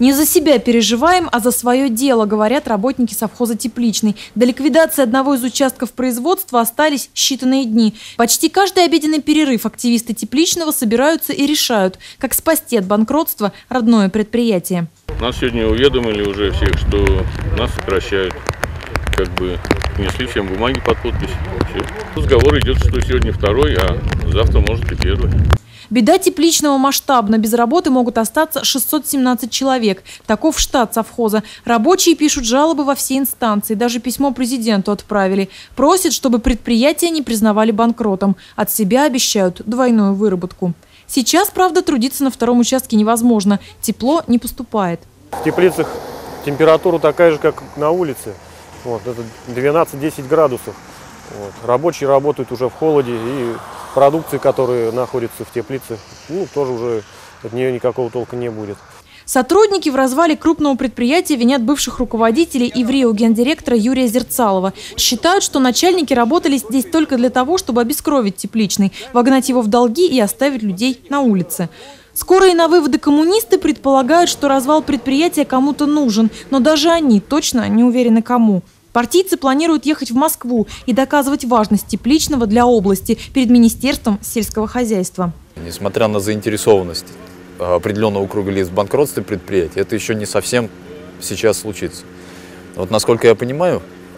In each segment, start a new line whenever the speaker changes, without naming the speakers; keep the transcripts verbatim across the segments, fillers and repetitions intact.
Не за себя переживаем, а за свое дело, говорят работники совхоза «Тепличный». До ликвидации одного из участков производства остались считанные дни. Почти каждый обеденный перерыв активисты «Тепличного» собираются и решают, как спасти от банкротства родное предприятие.
Нас сегодня уведомили уже всех, что нас сокращают. Как бы внесли всем бумаги под подпись. Все. Разговор идет, что сегодня второй, а завтра может и первый.
Беда Тепличного масштабна. Без работы могут остаться шестьсот семнадцать человек. Таков штат совхоза. Рабочие пишут жалобы во все инстанции. Даже письмо президенту отправили. Просят, чтобы предприятия не признавали банкротом. От себя обещают двойную выработку. Сейчас, правда, трудиться на втором участке невозможно. Тепло не поступает.
В теплицах температура такая же, как на улице. Вот, это двенадцать-десять градусов. Вот. Рабочие работают уже в холоде, и продукции, которые находятся в теплице, ну, тоже уже от нее никакого толка не будет.
Сотрудники в развале крупного предприятия винят бывших руководителей и ВРИО гендиректора Юрия Зерцалова. Считают, что начальники работали здесь только для того, чтобы обескровить Тепличный, вогнать его в долги и оставить людей на улице. Скорые на выводы коммунисты предполагают, что развал предприятия кому-то нужен, но даже они точно не уверены кому. Партийцы планируют ехать в Москву и доказывать важность Тепличного для области перед Министерством сельского хозяйства.
Несмотря на заинтересованность определенного круга лиц в банкротстве предприятия, это еще не совсем сейчас случится. Вот насколько я понимаю,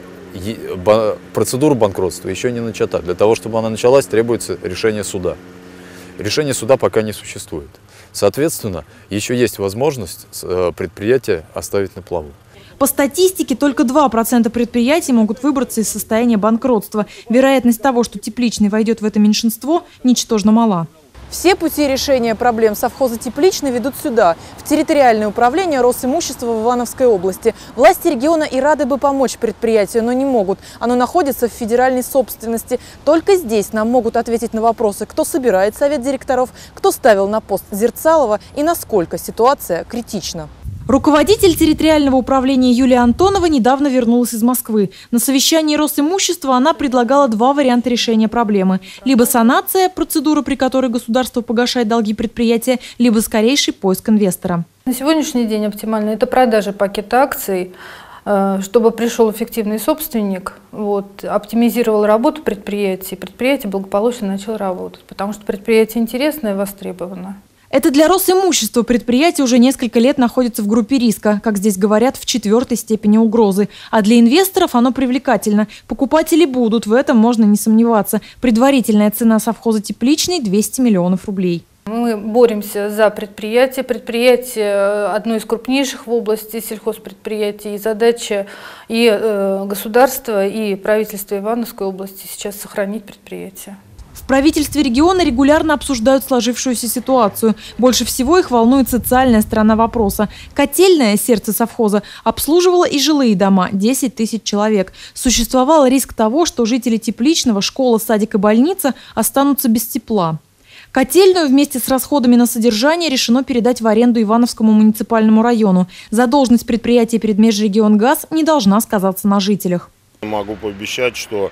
процедура банкротства еще не начата. Для того, чтобы она началась, требуется решение суда. Решения суда пока не существует. Соответственно, еще есть возможность предприятие оставить на плаву.
По статистике, только два процента предприятий могут выбраться из состояния банкротства. Вероятность того, что Тепличный войдет в это меньшинство, ничтожно мала.
Все пути решения проблем совхоза «Тепличный» ведут сюда, в территориальное управление Росимущества в Ивановской области. Власти региона и рады бы помочь предприятию, но не могут. Оно находится в федеральной собственности. Только здесь нам могут ответить на вопросы, кто собирает совет директоров, кто ставил на пост Зерцалова и насколько ситуация критична.
Руководитель территориального управления Юлия Антонова недавно вернулась из Москвы. На совещании Росимущества она предлагала два варианта решения проблемы. Либо санация, процедура, при которой государство погашает долги предприятия, либо скорейший поиск инвестора.
На сегодняшний день оптимально это продажа пакета акций, чтобы пришел эффективный собственник, вот, оптимизировал работу предприятия, предприятие благополучно начало работать, потому что предприятие интересное и востребовано.
Это для Росимущества предприятие уже несколько лет находится в группе риска, как здесь говорят, в четвертой степени угрозы. А для инвесторов оно привлекательно. Покупатели будут, в этом можно не сомневаться. Предварительная цена совхоза «Тепличный» – двести миллионов рублей.
Мы боремся за предприятие. Предприятие одно из крупнейших в области сельхозпредприятий. И задача и э, государства, и правительства Ивановской области сейчас сохранить предприятие.
В правительстве региона регулярно обсуждают сложившуюся ситуацию. Больше всего их волнует социальная сторона вопроса. Котельное, сердце совхоза, обслуживало и жилые дома – десять тысяч человек. Существовал риск того, что жители Тепличного, школа, садик и больница останутся без тепла. Котельную вместе с расходами на содержание решено передать в аренду Ивановскому муниципальному району. Задолженность предприятия перед Межрегионгаз не должна сказаться на жителях.
Могу пообещать, что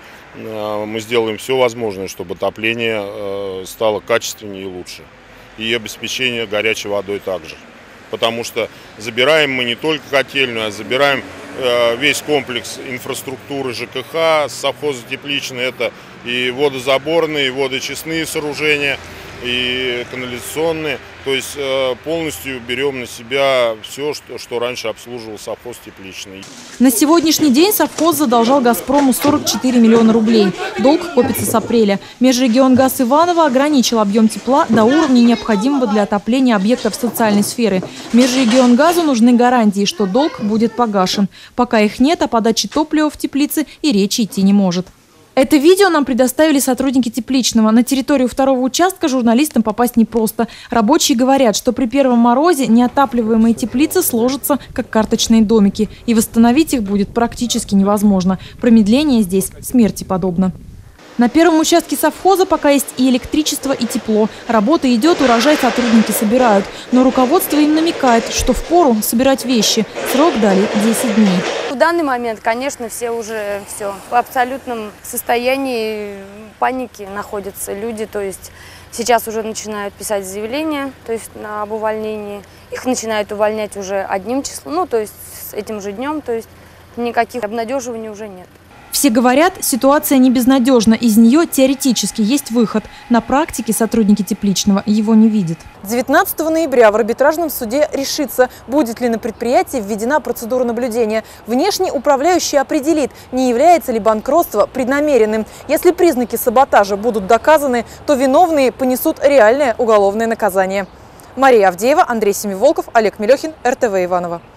мы сделаем все возможное, чтобы отопление стало качественнее и лучше. И обеспечение горячей водой также. Потому что забираем мы не только котельную, а забираем весь комплекс инфраструктуры ЖКХ с совхоза «Тепличный». Это и водозаборные, и водоочистные сооружения, и канализационные. То есть полностью берем на себя все, что, что раньше обслуживал совхоз «Тепличный».
На сегодняшний день совхоз задолжал «Газпрому» сорок четыре миллиона рублей. Долг копится с апреля. Межрегионгаз Иваново ограничил объем тепла до уровня, необходимого для отопления объектов социальной сферы. Межрегионгазу нужны гарантии, что долг будет погашен. Пока их нет, о подаче топлива в теплице и речи идти не может. Это видео нам предоставили сотрудники Тепличного. На территорию второго участка журналистам попасть непросто. Рабочие говорят, что при первом морозе неотапливаемые теплицы сложатся, как карточные домики. И восстановить их будет практически невозможно. Промедление здесь смерти подобно. На первом участке совхоза пока есть и электричество, и тепло. Работа идет, урожай сотрудники собирают. Но руководство им намекает, что впору собирать вещи. Срок дали десять дней.
В данный момент, конечно, все уже все в абсолютном состоянии паники находятся люди. То есть сейчас уже начинают писать заявления, то есть на, об увольнении. Их начинают увольнять уже одним числом, ну, то есть с этим же днем, то есть никаких обнадеживаний уже нет.
Все говорят, ситуация не безнадежна, из нее теоретически есть выход. На практике сотрудники тепличного его не видят.
девятнадцатого ноября в арбитражном суде решится, будет ли на предприятии введена процедура наблюдения. Внешний управляющий определит, не является ли банкротство преднамеренным. Если признаки саботажа будут доказаны, то виновные понесут реальное уголовное наказание. Мария Авдеева, Андрей Семиволков, Олег Мелехин, эр тэ вэ Иваново.